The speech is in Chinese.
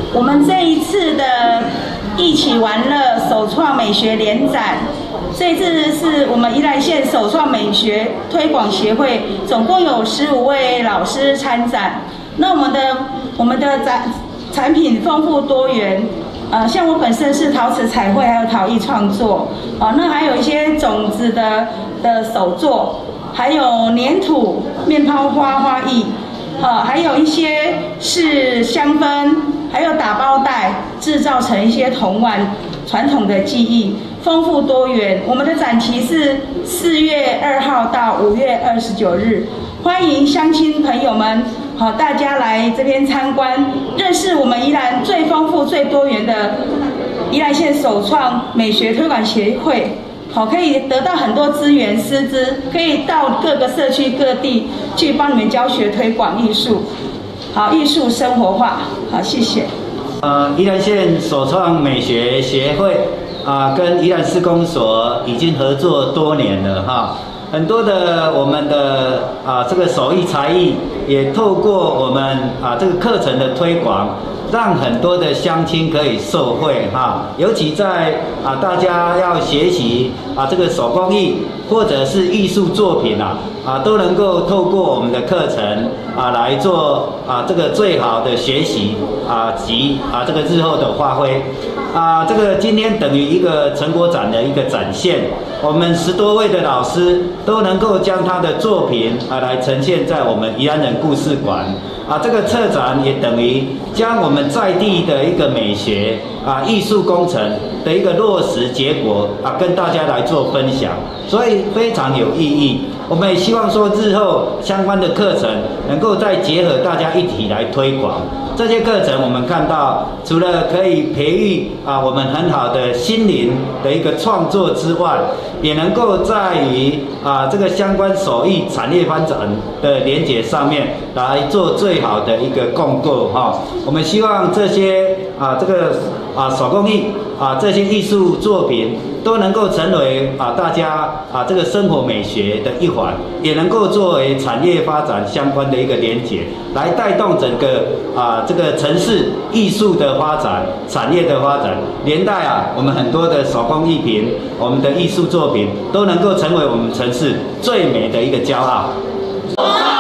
我们这一次的一起玩乐首创美学联展，这次是我们宜兰县首创美学推广协会，总共有15位老师参展。那我们的产品丰富多元，像我本身是陶瓷彩绘还有陶艺创作，那还有一些种子的手作，还有粘土、面泡花艺，还有一些是香氛，还有打包袋制造成一些铜碗传统的技艺，丰富多元。我们的展期是4月2号到5月29日，欢迎乡亲朋友们。大家来这边参观，认识我们宜兰最丰富、最多元的宜兰县首创美学推广协会。可以得到很多资源师资，可以到各个社区各地去帮你们教学推广艺术，艺术生活化。好，谢谢。 宜兰县首创美学协会跟宜兰市公所已经合作多年了哈。很多的我们的这个手艺才艺，也透过我们这个课程的推广，让很多的乡亲可以受惠哈。尤其在大家要学习这个手工艺或者是艺术作品都能够透过我们的课程来做这个最好的学习及这个日后的发挥这个今天等于一个成果展的一个展现。我们10多位的老师都能够将他的作品来呈现在我们宜兰人故事馆这个策展也等于将我们在地的一个美学艺术工程的一个落实结果跟大家来做分享，所以非常有意义。我们也希望说日后相关的课程能够再结合大家一起来推广。这些课程我们看到，除了可以培育我们很好的心灵的一个创作之外，也能够在于这个相关手艺产业发展的连结上面来做最好的一个共构我们希望这些这个手工艺这些艺术作品都能够成为大家这个生活美学的一环，也能够作为产业发展相关的一个连结，来带动整个这个城市艺术的发展、产业的发展，连带我们很多的手工艺品、我们的艺术作品都能够成为我们城市最美的一个骄傲。